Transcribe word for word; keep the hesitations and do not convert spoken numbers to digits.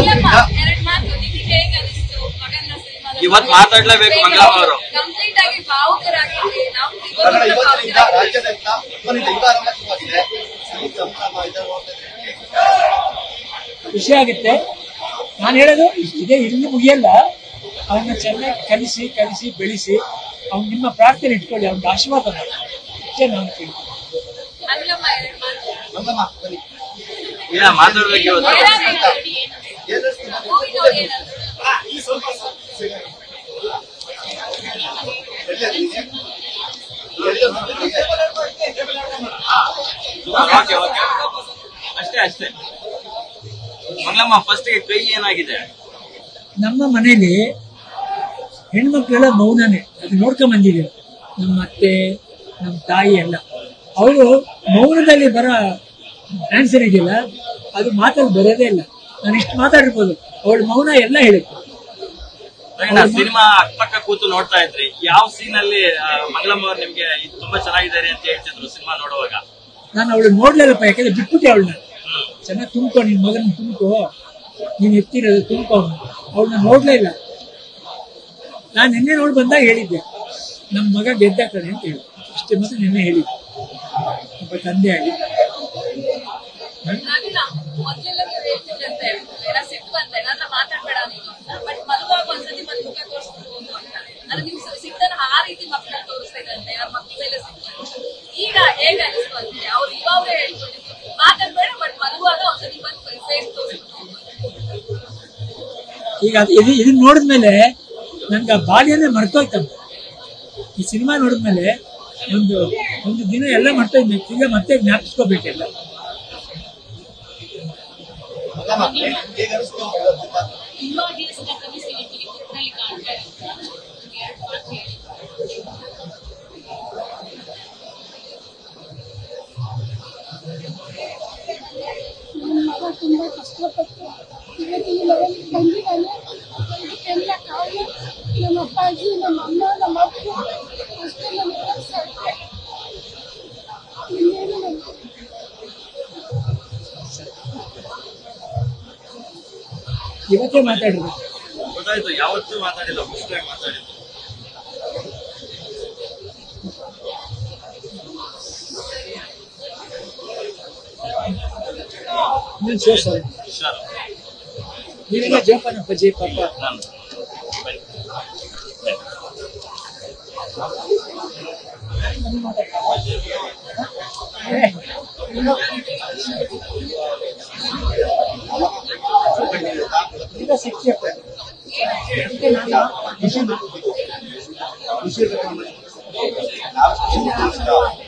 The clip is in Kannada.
ಇವತ್ತು ಮಾತಾಡ್ಲೇಬೇಕು ಮಂಗಳಮ್ಮ ಅವರು. ಕಂಪ್ಲೀಟ್ ಆಗಿ ಭಾವುಕರಾಗಿದ್ವಿ ನಾವು. ಖುಷಿ ಆಗುತ್ತೆ. ನಾನು ಹೇಳೋದು ಇದೇ ಇಲ್ಲಿ ಮುಗಿಯಲ್ಲ. ಅವನ್ನ ಚೆನ್ನಾಗಿ ಕಲಿಸಿ ಕಲಿಸಿ ಬೆಳೆಸಿ ಅವ್ನು ನಿಮ್ಮ ಪ್ರಾರ್ಥನೆ ಇಟ್ಕೊಳ್ಳಿ, ಅವ್ನಿಗೆ ಆಶೀರ್ವಾದ ಮಾಡಿ ಅಷ್ಟೇ ನಾನು ಕೇಳ್ತೀನಿ. ಮಾತಾಡ್ಬೇಕು ಇವತ್ತು. ಅಷ್ಟೇ ಅಷ್ಟೇ ಮಂಗಳಮ್ಮ, ಫಸ್ಟ್ ಕೈ ಏನಾಗಿದೆ? ನಮ್ಮ ಮನೇಲಿ ಹೆಣ್ಮಕ್ಳೆಲ್ಲ ಮೌನನೇ, ಅದು ನೋಡ್ಕೊಂಡ್ ಬಂದಿದ್ದೀವಿ. ನಮ್ಮ ಅತ್ತೆ ನಮ್ಮ ತಾಯಿ ಎಲ್ಲ ಅವರು ಮೌನದಲ್ಲಿ ಬರೋ ಆನ್ಸರ್ ಇದೆಯಲ್ಲ ಅದು ಮಾತಲ್ಲಿ ಬರೋದೇ ಇಲ್ಲ. ನಾನು ಇಷ್ಟು ಮಾತಾಡಿರ್ಬೋದು, ಅವಳ ಮೌನ ಎಲ್ಲ ಹೇಳುತ್ತೆ. ಸಿನಿಮಾ ಅಕ್ಕಪಕ್ಕ ಕೂತು ನೋಡ್ತಾ ಇದ್ರಿ, ಯಾವ ಸೀನ್ ಅಲ್ಲಿ ಮಂಗಳಮ್ಮ ಅವ್ರು ನಿಮ್ಗೆ ತುಂಬಾ ಚೆನ್ನಾಗಿದ್ದಾರೆ ಅಂತ ಹೇಳ್ತಿದ್ರು ಸಿನಿಮಾ ನೋಡುವಾಗ? ನಾನು ಅವಳು ನೋಡ್ಲಿಲ್ಲಪ್ಪ, ಯಾಕಂದ್ರೆ ಬಿಟ್ಬಿಟ್ಟೆ ಅವಳನ್ನ. ಚೆನ್ನಾಗಿ ತುಂಬ್ಕೊ, ನಿನ್ ಮಗನ ತುಂಬ್ಕೋ, ನೀನ್ ಎತ್ತಿರೋದು ತುಂಬ್ಕೊ. ಅವಳನ್ನ ನೋಡ್ಲೇ ಇಲ್ಲ. ನಾನು ನಿನ್ನೆ ನೋಡಿ ಬಂದಾಗ ಹೇಳಿದ್ದೆ ನಮ್ಮ ಮಗ ಗೆದ್ದಾಗ್ತಾನೆ ಅಂತ ಹೇಳಿ, ಅಷ್ಟೇ ಮಾತ್ರ ನಿನ್ನೆ ಹೇಳಿದ್ದೆ. ಒಬ್ಬ ತಂದೆ ಆಗಿ ಮೊದ್ಲೆಲ್ಲ ಹೇಳ್ತಿದ್ದಂತೆ ಸಿಟ್ಟು ಬಂತೆ ನನ್ನ ಮಾತಾಡ್ಬೇಡ ನೀನು ಅಂತ. ಬಟ್ ಮಲಗುವಾಗ ಒಂದ್ಸತಿ ಬಂದ್ ಮುಖ ತೋರಿಸ್ಬೋದು ಅಂತ. ಅಂದ್ರೆ ನಿಮ್ ಸಿಟ್ಟನ್ನ ಆ ರೀತಿ ಮಕ್ಕಳ ತೋರಿಸ್ತಾ ಇದ್ದಂತೆ, ಯಾರ ಮಕ್ಕಳ ಮೇಲೆ ಸಿಟ್ಟು. ಈಗ ಹೇಗೆ ಅನಿಸ್ತು ಅಂದ್ರೆ ಅವ್ರು ಇವಾಗಲೇ ಹೇಳ್ಕೊಂಡಿದ್ರು ಮಾತಾಡ್ಬೇಡ, ಬಟ್ ಮಲಗುವಾಗ ಒಂದ್ಸತಿ ಬಂದು ಫೇಸ್ ತೋರಿಸ್ಬೋದು. ಈಗ ಇದು ಇದನ್ನ ನೋಡಿದ್ಮೇಲೆ ನನ್ಗೆ ಆ ಬಾಲ್ಯನೇ ಮರ್ತೋಯ್ತಂತ. ಈ ಸಿನಿಮಾ ನೋಡಿದ್ಮೇಲೆ ಒಂದು ಒಂದು ದಿನ ಎಲ್ಲ ಮರ್ತೋಯ್ತು, ಈಗ ಮತ್ತೆ ಜ್ಞಾಪಿಸ್ಕೋಬೇಕೆಲ್ಲ. ಮಗ ತುಂಬಾ ಕಷ್ಟಪಟ್ಟು ಇವತ್ತು ಈ ಲೆವೆಲ್ ಬಂದಿದ್ದಾನೆ. ಇದಕ್ಕೆಲ್ಲ ಕಾರಣ ನಮ್ಮ ಅಪ್ಪಾಜಿ, ನಮ್ಮ ಅಮ್ಮ, ನಮ್ಮ ಅಪ್ಪ ಅಷ್ಟೇ ನಮಗೆ ಸಾಧ್ಯ. ಇನ್ನೇನು ನಮಗೆ ಇವತ್ತೇ ಮಾತಾಡಿದ್ರು. ಗೊತ್ತಾಯ್ತು, ಯಾವತ್ತೂ ಮಾತಾಡಿಲ್ಲ, ಪುಸ್ತಕ ಮಾತಾಡಿದ್ರು. ನೀನು ಸೋಸ ನೀವೆಲ್ಲ ಜೋಪಾನಪ್ಪ, ಜೈ ಪಾಪ. ಈಗ ಸಿಕ್ಕಿಯಪ್ಪ ಖುಷಿ